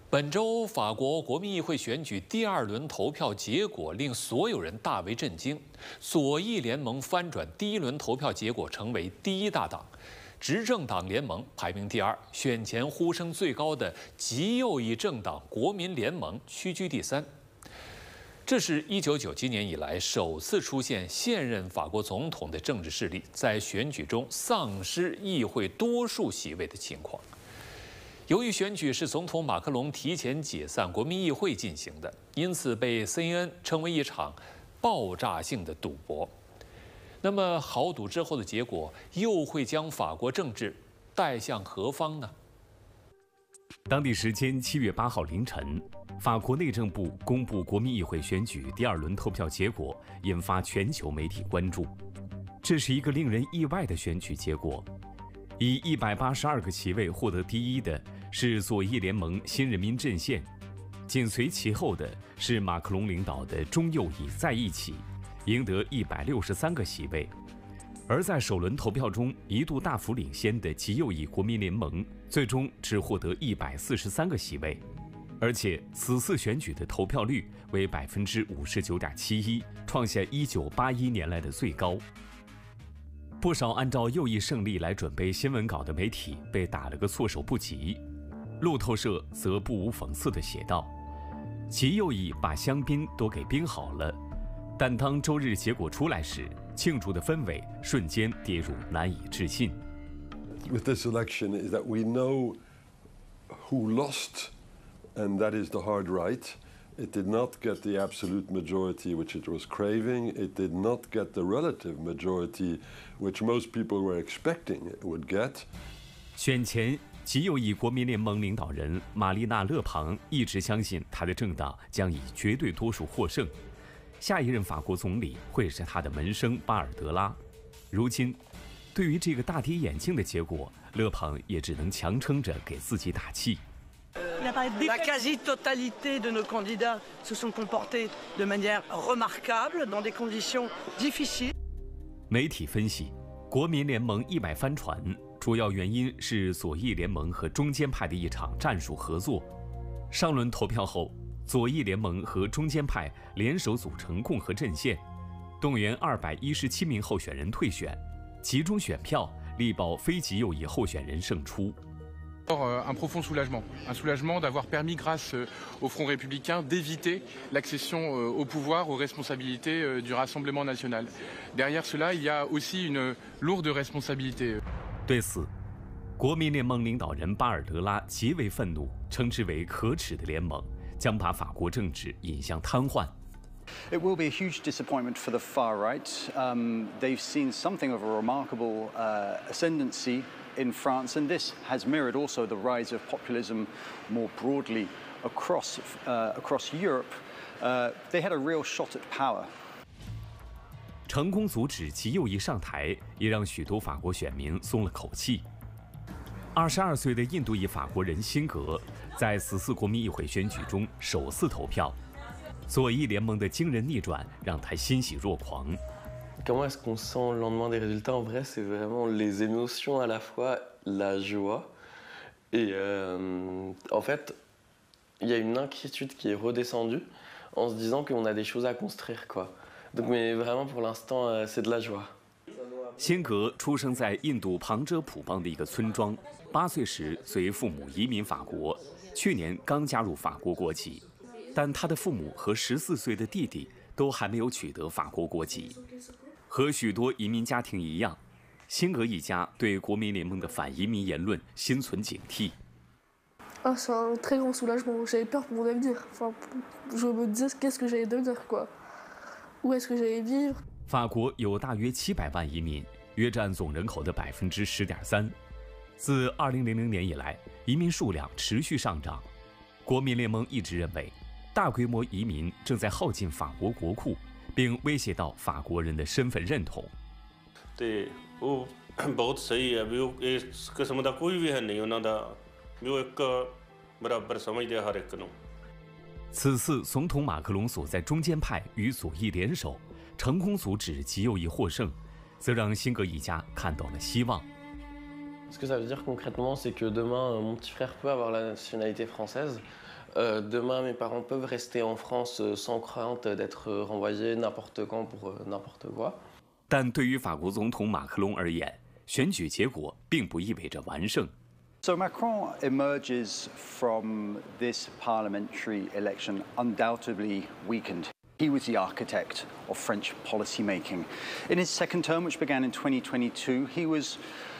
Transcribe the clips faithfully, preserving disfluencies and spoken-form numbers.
本周法国国民议会选举第二轮投票结果令所有人大为震惊，左翼联盟翻转第一轮投票结果，成为第一大党。执政党联盟排名第二，选前呼声最高的极右翼政党国民联盟屈居第三。这是一九九七年以来首次出现现任法国总统的政治势力在选举中丧失议会多数席位的情况。由于选举是总统马克龙提前解散国民议会进行的，因此被 C N N 称为一场爆炸性的赌博。那么豪赌之后的结果又会将法国政治带向何方呢？ 当地时间七月八号凌晨，法国内政部公布国民议会选举第二轮投票结果，引发全球媒体关注。这是一个令人意外的选举结果，以一百八十二个席位获得第一的是左翼联盟新人民阵线，紧随其后的是马克龙领导的中右翼在一起，赢得一百六十三个席位。而在首轮投票中一度大幅领先的极右翼国民联盟，最终只获得一百四十三个席位，而且此次选举的投票率为百分之五十九点七一，创下一九八一年来的最高。不少按照右翼胜利来准备新闻稿的媒体被打了个措手不及。路透社则不无讽刺地写道：“极右翼把香槟都给冰好了。”但当周日结果出来时，庆祝的氛围瞬间跌入难以置信。 With this election is that we know who lost, and that is the hard right. It did not get the absolute majority which it was craving. It did not get the relative majority which most people were expecting it would get. 选前，极右翼国民联盟领导人玛丽娜·勒庞一直相信他的政党将以绝对多数获胜。下一任法国总理会是他的门生巴尔德拉。如今，对于这个大跌眼镜的结果，勒庞也只能强撑着给自己打气。 La quasi-totalité de nos candidats se sont comportés de manière remarquable dans des conditions difficiles. 媒体分析，国民联盟意外翻船，主要原因是左翼联盟和中间派的一场战术合作。上轮投票后，左翼联盟和中间派联手组成共和阵线，动员二百一十七名候选人退选，集中选票，力保非极右翼候选人胜出。 Un profond soulagement, un soulagement d'avoir permis, grâce au Front républicain, d'éviter l'accession au pouvoir, aux responsabilités du Rassemblement national. Derrière cela, il y a aussi une lourde responsabilité. 对此，国民联盟领导人巴尔德拉极为愤怒，称之为可耻的联盟，将把法国政治引向瘫痪。 It will be a huge disappointment for the far right. Um, they've seen something of a remarkable uh, ascendancy in France, and this has mirrored also the rise of populism more broadly across, uh, across Europe. Uh, they had a real shot at power. 成功阻止极右翼上台，也让许多法国选民松了口气。二十二岁的印度裔法国人辛格在此次国民议会选举中首次投票。左翼联盟的惊人逆转让他欣喜若狂。 Comment est-ce qu'on sent le lendemain des résultats? En vrai, c'est vraiment les émotions à la fois la joie et euh, en fait, il y a une inquiétude qui est redescendue en se disant qu'on a des choses à construire, quoi. Donc, mais vraiment pour l'instant, euh, c'est de la joie. 辛格出生在印度旁遮普邦的一个村庄，八岁时随父母移民法国，去年刚加入法国国籍。但他的父母和十四岁的弟弟都还没有取得法国国籍。和许多移民家庭一样，辛格一家对国民联盟的反移民言论心存警惕。 Ah, c'est un très grand soulagement. J'avais peur pour mon avenir. Enfin, je me disais qu'est-ce que j'allais devenir, quoi. Où est-ce que j'allais vivre? 法国有大约七百万移民，约占总人口的百分之十点三。自二零零零年以来，移民数量持续上涨。国民联盟一直认为，大规模移民正在耗尽法国国库，并威胁到法国人的身份认同。 ਤੇ ਉਹ ਬਹੁਤ ਸਹੀ ਹੈ ਵੀ ਉਹ ਇਸ ਕਿਸਮ ਦਾ ਕੋਈ ਵੀ ਹੈ ਨਹੀਂ ਉਹਨਾਂ ਦਾ ਵੀ ਉਹ ਇੱਕ ਬਰਾਬਰ ਸਮਝਦੇ ਹਰ ਇੱਕ ਨੂੰ。 此次总统马克龙所在中间派与左翼联手，成功阻止极右翼获胜，则让辛格一家看到了希望。 Ce que ça veut dire concrètement, c'est que demain, mon petit frère peut avoir la nationalité française. Euh, demain, mes parents peuvent rester en France sans crainte d'être renvoyés n'importe quand pour n'importe quoi. 但对于法国总统马克龙而言，选举结果并不意味着完胜。 So Macron emerges from this parliamentary election undoubtedly weakened. He was the architect of French policymaking. In his second term, which began in twenty twenty-two, he was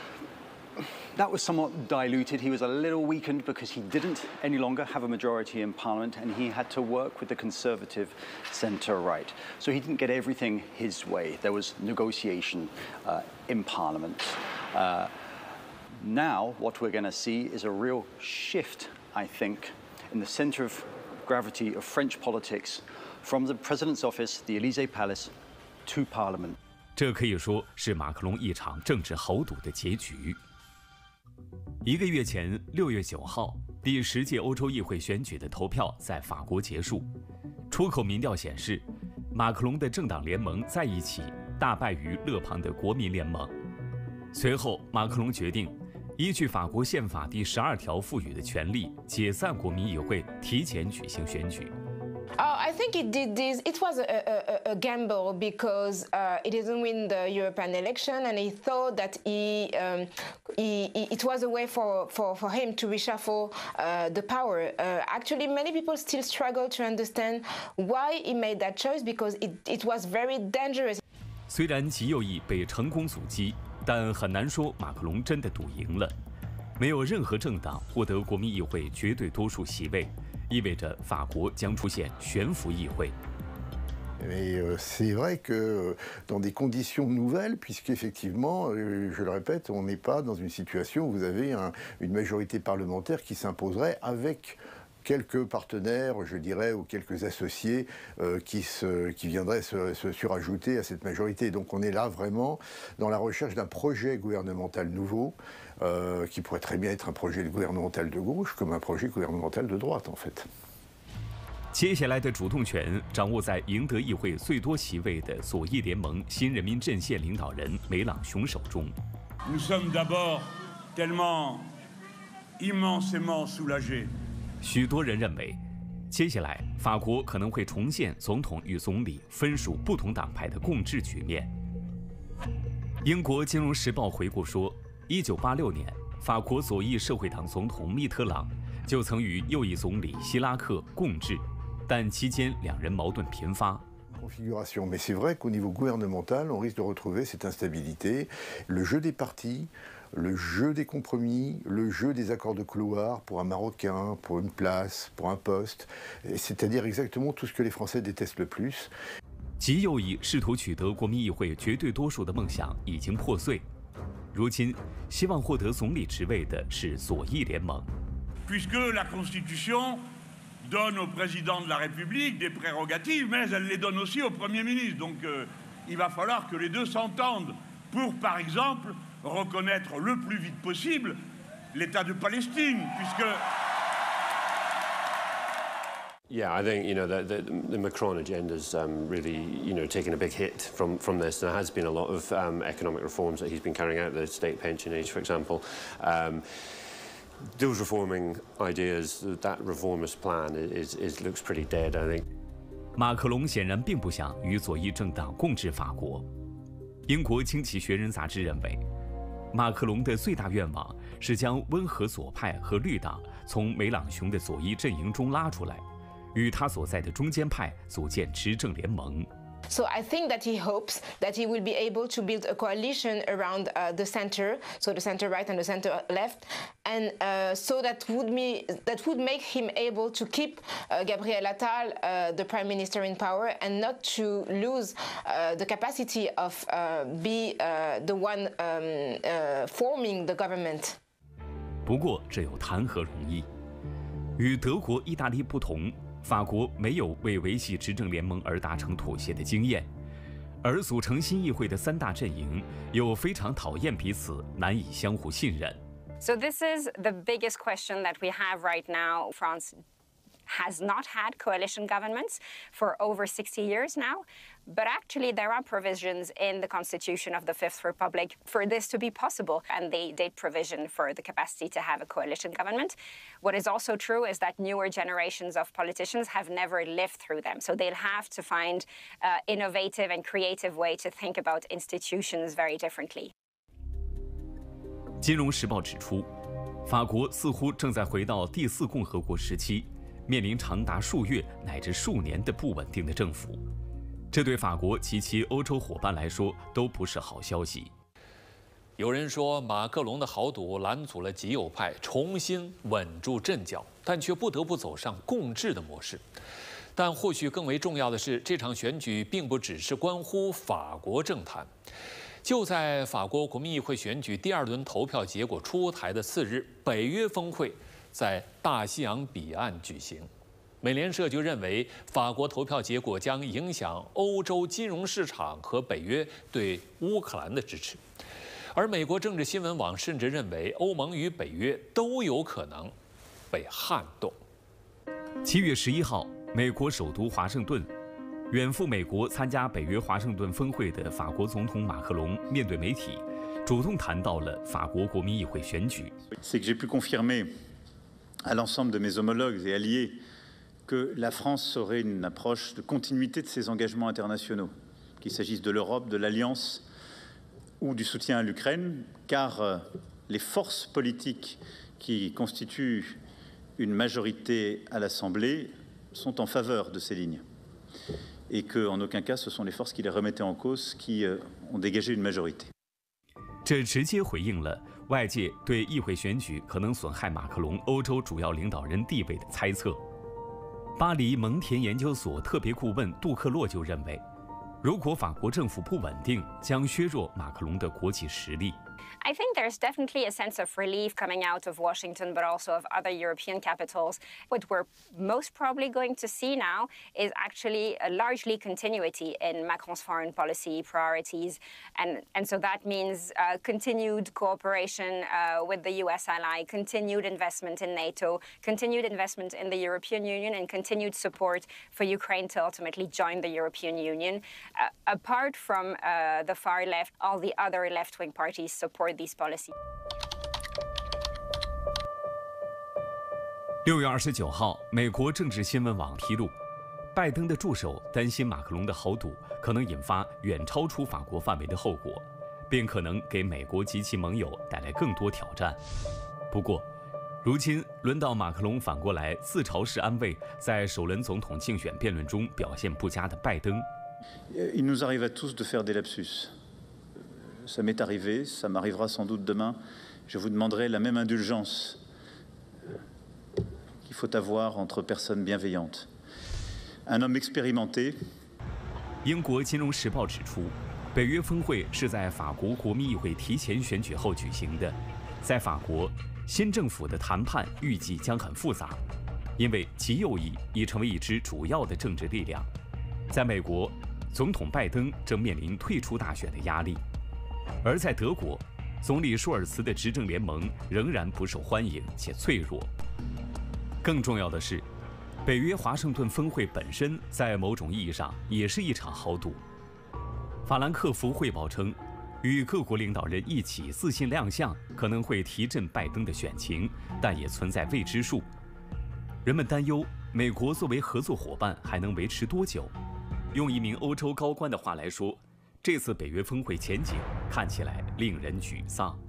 that was somewhat diluted. He was a little weakened because he didn't any longer have a majority in Parliament and he had to work with the Conservative centre-right. So he didn't get everything his way. There was negotiation uh, in Parliament. Uh, now, what we're going to see is a real shift, I think, in the centre of gravity of French politics from the President's office, the Élysée Palace, to Parliament. 这可以说是马克龙一场政治豪赌的结局。 一个月前，六月九号，第十届欧洲议会选举的投票在法国结束。出口民调显示，马克龙的政党联盟在一起大败于勒庞的国民联盟。随后，马克龙决定依据法国宪法第十二条赋予的权利，解散国民议会，提前举行选举。 Uh, I think it did this. It was a, a, a gamble because uh, he didn't win the European election, and he thought that he, um, he, he it was a way for, for, for him to reshuffle uh, the power. Uh, actually, many people still struggle to understand why he made that choice because it, it was very dangerous. 虽然极右翼被成功阻击，但很难说马克龙真的赌赢了。没有任何政党获得国民议会绝对多数席位。 意味着法国将出现悬浮议会。 Mais c'est vrai que dans des conditions nouvelles, puisqu'effectivement, je le répète, on n'est pas dans une situation où vous avez un, une majorité parlementaire qui s'imposerait avec quelques partenaires, je dirais, ou quelques associés euh, qui, se, qui viendraient se, se surajouter à cette majorité. Donc on est là vraiment dans la recherche d'un projet gouvernemental nouveau, euh, qui pourrait très bien être un projet gouvernemental de gauche, comme un projet gouvernemental de droite, en fait. 接下来的主动权掌握在赢得议会最多席位的左翼联盟新人民阵线领导人梅朗雄手中。 Nous sommes d'abord tellement immensément soulagés. 许多人认为，接下来法国可能会重现总统与总理分属不同党派的共治局面。英国《金融时报》回顾说，一九八六年，法国左翼社会党总统密特朗就曾与右翼总理希拉克共治，但期间两人矛盾频发。 Configuration. Mais c'est vrai qu'au niveau gouvernemental, on risque de retrouver cette instabilité, le jeu des partis, le jeu des compromis, le jeu des accords de couloir pour un Marocain, pour une place, pour un poste, c'est-à-dire exactement tout ce que les Français détestent le plus. 极右翼试图取得国民议会绝对多数的梦想已经破碎，如今希望获得总理职位的是左翼联盟。 Puisque la Constitution donne au président de la République des prérogatives, mais elle les donne aussi au Premier ministre. Donc euh, il va falloir que les deux s'entendent pour, par exemple, reconnaître le plus vite possible l'État de Palestine, puisque... Yeah, I think you know the, the, the Macron agenda's um, really you know taken a big hit from from this. There has been a lot of um, economic reforms that he's been carrying out, the state pension age, for example. Um, Those reforming ideas, that reformist plan is, is looks pretty dead, I think. 马克龙显然并不想与左翼政党共治法国。英国《经济学人》杂志认为，马克龙的最大愿望是将温和左派和绿党从梅朗雄的左翼阵营中拉出来，与他所在的中间派组建执政联盟。 So I think that he hopes that he will be able to build a coalition around uh, the center, so the center right and the center left, and uh, so that would me that would make him able to keep uh, Gabriel Attal, uh, the prime minister, in power, and not to lose uh, the capacity of uh, be uh, the one um, uh, forming the government. 不过这又谈何容易？与德国、意大利不同。 法国没有为维系执政联盟而达成妥协的经验，而组成新议会的三大阵营又非常讨厌彼此，难以相互信任。 So this is the biggest question that we have right now. France has not had coalition governments for over sixty years now. But actually, there are provisions in the Constitution of the Fifth Republic for this to be possible, and they did provision for the capacity to have a coalition government. What is also true is that newer generations of politicians have never lived through them, so they'll have to find uh, innovative and creative way to think about institutions very differently. 金融时报指出，法国似乎正在回到第四共和国时期，面临长达数月乃至数年的不稳定的政府。 这对法国及其欧洲伙伴来说都不是好消息。 有人说，马克龙的豪赌拦阻了极右派重新稳住阵脚，但却不得不走上共治的模式。但或许更为重要的是，这场选举并不只是关乎法国政坛。就在法国国民议会选举第二轮投票结果出台的次日，北约峰会在大西洋彼岸举行。 美联社就认为，法国投票结果将影响欧洲金融市场和北约对乌克兰的支持，而美国政治新闻网甚至认为，欧盟与北约都有可能被撼动。 七月十一号，美国首都华盛顿，远赴美国参加北约华盛顿峰会的法国总统马克龙面对媒体，主动谈到了法国国民议会选举。 C'est que j'ai pu confirmer à l'ensemble de mes homologues et alliés que la France aurait une approche de continuité de ses engagements internationaux, qu'il s'agisse de l'Europe, de l'Alliance ou du soutien à l'Ukraine, car euh, les forces politiques qui constituent une majorité à l'Assemblée sont en faveur de ces lignes, et qu'en aucun cas ce sont les forces qui les remettaient en cause qui euh, ont dégagé une majorité. 这直接回应了外界对议会选举可能损害马克龙欧洲主要领导人地位的猜测。 巴黎蒙田研究所特别顾问杜克洛就认为，如果法国政府不稳定，将削弱马克龙的国际实力。 I think there's definitely a sense of relief coming out of Washington, but also of other European capitals. What we're most probably going to see now is actually a largely continuity in Macron's foreign policy priorities. And, and so that means uh, continued cooperation uh, with the U S ally, continued investment in NATO, continued investment in the European Union, and continued support for Ukraine to ultimately join the European Union. Uh, apart from uh, the far left, all the other left-wing parties support these policies. 六月二十九号，美国政治新闻网披露，拜登的助手担心马克龙的豪赌可能引发远超出法国范围的后果，并可能给美国及其盟友带来更多挑战。不过，如今轮到马克龙反过来自嘲式安慰在首轮总统竞选辩论中表现不佳的拜登。 Il nous arrive à tous de faire des lapsus. Ça m'est arrivé, ça m'arrivera sans doute demain. Je vous demanderai la même indulgence qu'il faut avoir entre personnes bienveillantes. Un homme expérimenté. 英国金融时报指出，北约峰会是在法国国民议会提前选举后举行的。在法国，新政府的谈判预计将很复杂，因为极右翼已成为一支主要的政治力量。在美国，总统拜登正面临退出大选的压力。 而在德国，总理舒尔茨的执政联盟仍然不受欢迎且脆弱。更重要的是，北约华盛顿峰会本身在某种意义上也是一场豪赌。法兰克福汇报称，与各国领导人一起自信亮相可能会提振拜登的选情，但也存在未知数。人们担忧，美国作为合作伙伴还能维持多久？用一名欧洲高官的话来说，这次北约峰会前景看起来令人沮丧。